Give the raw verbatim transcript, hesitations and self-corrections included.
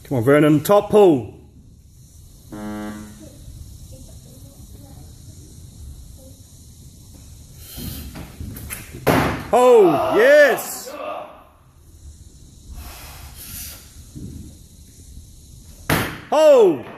Come on, Vernon, top pull. Oh, yes! Oh!